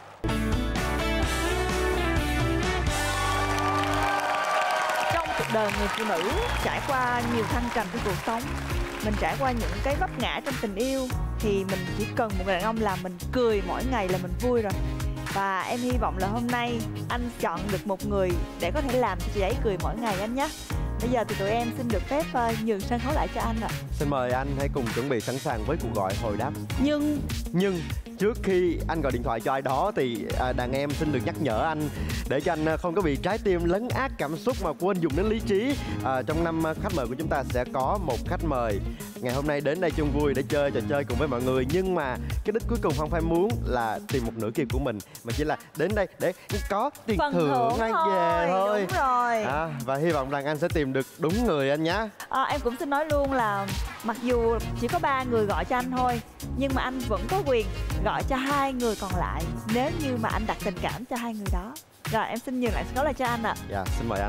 Trong cuộc đời người phụ nữ trải qua nhiều thăng trầm trong cuộc sống, mình trải qua những cái vấp ngã trong tình yêu, thì mình chỉ cần một người đàn ông làm mình cười mỗi ngày là mình vui rồi. Và em hy vọng là hôm nay anh chọn được một người để có thể làm cho chị ấy cười mỗi ngày anh nhé. Bây giờ thì tụi em xin được phép nhường sân khấu lại cho anh ạ. Xin mời anh hãy cùng chuẩn bị sẵn sàng với cuộc gọi hồi đáp. Nhưng trước khi anh gọi điện thoại cho ai đó thì đàn em xin được nhắc nhở anh để cho anh không có bị trái tim lấn át cảm xúc mà quên dùng đến lý trí. Trong năm khách mời của chúng ta sẽ có một khách mời ngày hôm nay đến đây chung vui để chơi trò chơi cùng với mọi người, nhưng mà cái đích cuối cùng không phải muốn là tìm một nửa kia của mình, mà chỉ là đến đây để có tiền thưởng mang về thôi. Đúng rồi. Và hy vọng rằng anh sẽ tìm được đúng người anh nhé. Em cũng xin nói luôn là mặc dù chỉ có 3 người gọi cho anh thôi, nhưng mà anh vẫn có quyền gọi cho 2 người còn lại nếu như mà anh đặt tình cảm cho 2 người đó. Rồi em xin nhường lại sân khấu lại cho anh ạ. Dạ, xin mời anh.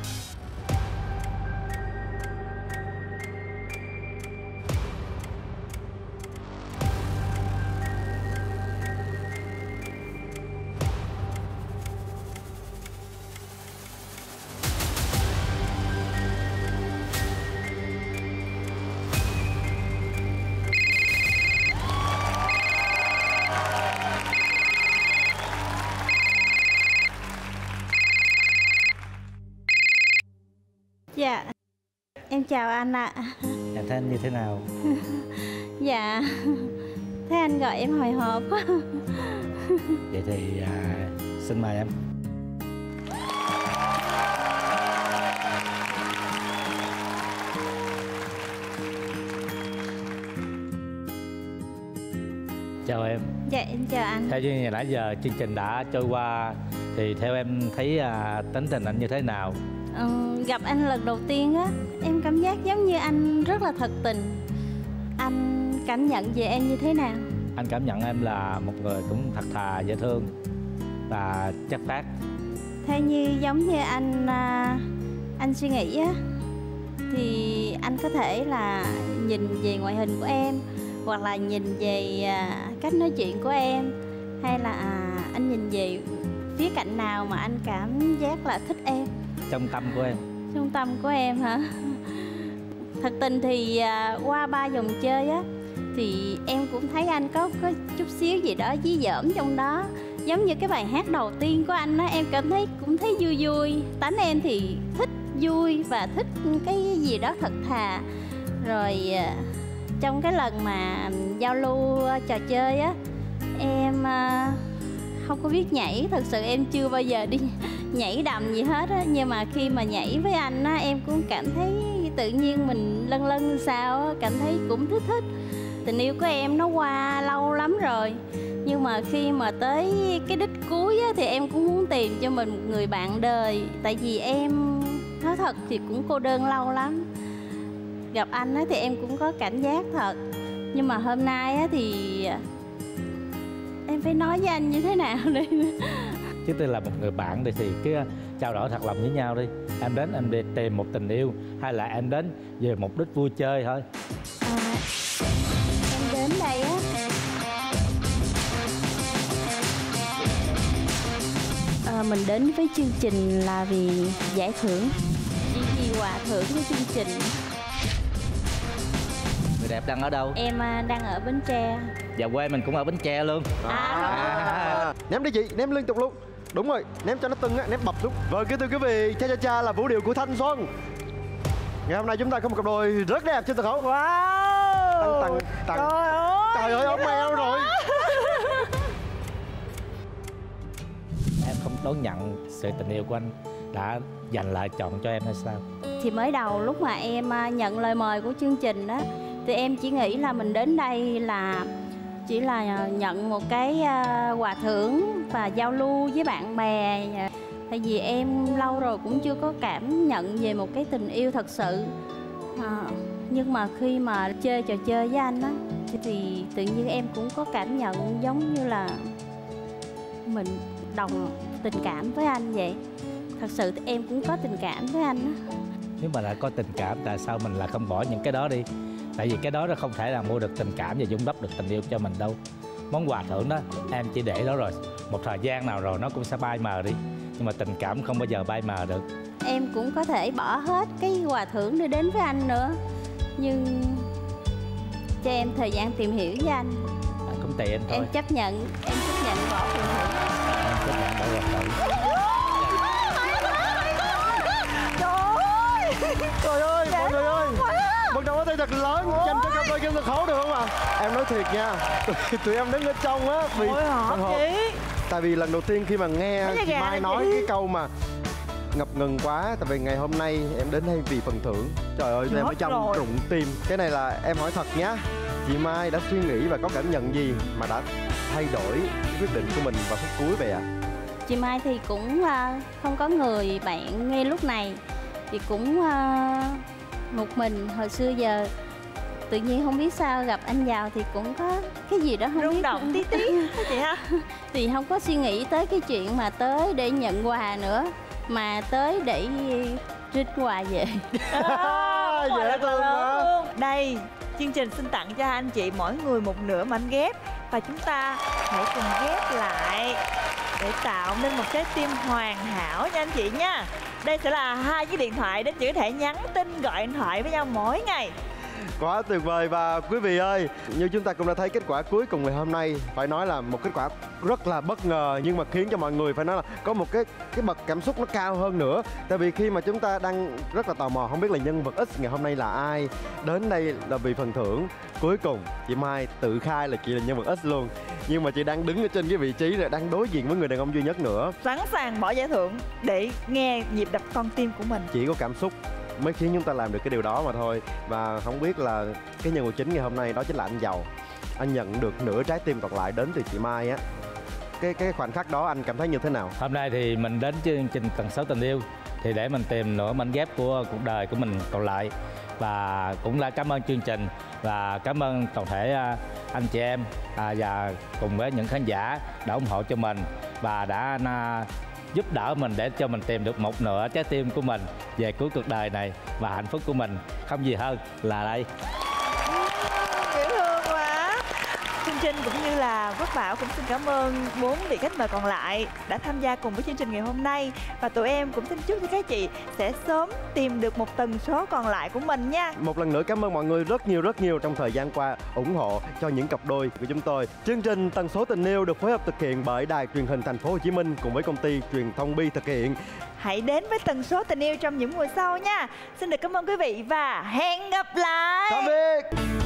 Dạ, em chào anh ạ. Em thấy anh như thế nào? Dạ, thấy anh gọi em hồi hộp quá. Vậy thì xin mời em. Chào em. Dạ, em chào anh. Theo như nãy giờ chương trình đã trôi qua thì theo em thấy tính tình anh như thế nào? Gặp anh lần đầu tiên á, em cảm giác giống như anh rất là thật tình. Anh cảm nhận về em như thế nào? Anh cảm nhận em là một người cũng thật thà, dễ thương và chất phác. Theo như giống như anh suy nghĩ á, thì anh có thể là nhìn về ngoại hình của em, hoặc là nhìn về cách nói chuyện của em, hay là anh nhìn về phía cạnh nào mà anh cảm giác là thích em? Trong tâm của em. Trong tâm của em hả? Thật tình thì qua 3 vòng chơi á, thì em cũng thấy anh có chút xíu gì đó dí dỏm trong đó. Giống như cái bài hát đầu tiên của anh á, em cảm thấy cũng thấy vui vui. Tánh em thì thích vui và thích cái gì đó thật thà. Rồi trong cái lần mà giao lưu trò chơi á, em không có biết nhảy. Thật sự em chưa bao giờ đi nhảy đầm gì hết á. Nhưng mà khi mà nhảy với anh á, em cũng cảm thấy tự nhiên mình lân lân sao á, cảm thấy cũng thích. Tình yêu của em nó qua lâu lắm rồi, nhưng mà khi mà tới cái đích cuối á, thì em cũng muốn tìm cho mình một người bạn đời. Tại vì em nói thật thì cũng cô đơn lâu lắm. Gặp anh á, thì em cũng có cảm giác thật. Nhưng mà hôm nay á, thì em phải nói với anh như thế nào đây? Chứ tôi là một người bạn đi thì cứ trao đổi thật lòng với nhau đi. Em đến em đi tìm một tình yêu hay là em đến về mục đích vui chơi thôi? Em đến đây á, mình đến với chương trình là vì giải thưởng, vì quà thưởng của chương trình. Người đẹp đang ở đâu? Em đang ở Bến Tre. Và quê mình cũng ở Bến Tre luôn. Ném đi chị, ném liên tục luôn. Đúng rồi, ném cho nó tưng á, ném bập xuống. Vâng, kính thưa quý vị, cha cha cha là vũ điệu của thanh xuân. Ngày hôm nay chúng ta có một cặp đôi rất đẹp trên sân khấu. Wow. Trời ơi, ông mèo rồi. Em không đón nhận sự tình yêu của anh đã dành lại chọn cho em hay sao? Thì mới đầu lúc mà em nhận lời mời của chương trình đó, thì em chỉ nghĩ là mình đến đây là chỉ là nhận một cái quà thưởng và giao lưu với bạn bè. Tại vì em lâu rồi cũng chưa có cảm nhận về một cái tình yêu thật sự. Nhưng mà khi mà chơi trò chơi với anh á, thì tự nhiên em cũng có cảm nhận giống như là mình đồng tình cảm với anh vậy. Thật sự em cũng có tình cảm với anh á. Nếu mà lại có tình cảm, tại sao mình lại không bỏ những cái đó đi Tại vì cái đó nó không thể là mua được tình cảm và vun đắp được tình yêu cho mình đâu. Món quà thưởng đó em chỉ để đó rồi, một thời gian nào rồi nó cũng sẽ bay mờ đi, nhưng mà tình cảm không bao giờ bay mờ được. Em cũng có thể bỏ hết cái quà thưởng để đến với anh nữa, nhưng cho em thời gian tìm hiểu với anh. Cũng tùy anh thôi. Em chấp nhận bỏ tiền thưởng. Em chấp nhận bỏ quà thưởng. Trời ơi, mọi người ơi, một đầu ngón tay thật lớn dành cho cặp đôi trên sân khấu được không ạ? Em nói thiệt nha, tụi em đứng ở trong á vì tại vì lần đầu tiên khi mà nghe chị Mai nói cái câu mà ngập ngừng quá, tại vì ngày hôm nay em đến đây vì phần thưởng. Trời ơi, em ở trong rụng tim. Cái này là em hỏi thật nhá, chị Mai đã suy nghĩ và có cảm nhận gì mà đã thay đổi quyết định của mình vào phút cuối vậy ạ? Chị Mai thì cũng không có người bạn ngay lúc này, thì cũng một mình. Hồi xưa giờ tự nhiên không biết sao gặp anh vào thì cũng có cái gì đó không rung động tí tí chị ha. Thì không có suy nghĩ tới cái chuyện mà tới để nhận quà nữa, mà tới để rít quà về. Dễ thương quá. Đây, chương trình xin tặng cho anh chị mỗi người một nửa mảnh ghép, và chúng ta hãy cùng ghép lại để tạo nên một trái tim hoàn hảo nha anh chị nha. Đây sẽ là 2 chiếc điện thoại để chị có thể nhắn tin, gọi điện thoại với nhau mỗi ngày. Quá tuyệt vời. Và quý vị ơi, như chúng ta cũng đã thấy kết quả cuối cùng ngày hôm nay, phải nói là một kết quả rất là bất ngờ, nhưng mà khiến cho mọi người phải nói là có một cái bậc cảm xúc nó cao hơn nữa. Tại vì khi mà chúng ta đang rất là tò mò không biết là nhân vật X ngày hôm nay là ai, đến đây là vì phần thưởng. Cuối cùng chị Mai tự khai là chị là nhân vật X luôn, nhưng mà chị đang đứng ở trên cái vị trí rồi, đang đối diện với người đàn ông duy nhất nữa, sẵn sàng bỏ giải thưởng để nghe nhịp đập con tim của mình. Chỉ có cảm xúc mới khiến chúng ta làm được cái điều đó mà thôi. Và không biết là cái nhân vật chính ngày hôm nay đó chính là anh Giàu. Anh nhận được nửa trái tim còn lại đến từ chị Mai á. Cái khoảnh khắc đó anh cảm thấy như thế nào? Hôm nay thì mình đến chương trình Tần số tình yêu thì để mình tìm nửa mảnh ghép của cuộc đời của mình còn lại. Và cũng là cảm ơn chương trình và cảm ơn toàn thể anh chị em và cùng với những khán giả đã ủng hộ cho mình và đã giúp đỡ mình để cho mình tìm được một nửa trái tim của mình về cuối cuộc đời này, và hạnh phúc của mình không gì hơn là đây. Dễ thương quá. Chương trình cũng như là Quốc Bảo cũng xin cảm ơn 4 vị khách mời còn lại đã tham gia cùng với chương trình ngày hôm nay, và tụi em cũng xin chúc cho các chị sẽ sớm tìm được một tần số còn lại của mình nha. Một lần nữa cảm ơn mọi người rất nhiều trong thời gian qua ủng hộ cho những cặp đôi của chúng tôi. Chương trình Tần số tình yêu được phối hợp thực hiện bởi Đài Truyền hình Thành phố Hồ Chí Minh cùng với công ty Truyền thông Bi thực hiện. Hãy đến với Tần số tình yêu trong những mùa sau nha. Xin được cảm ơn quý vị và hẹn gặp lại. Tạm biệt.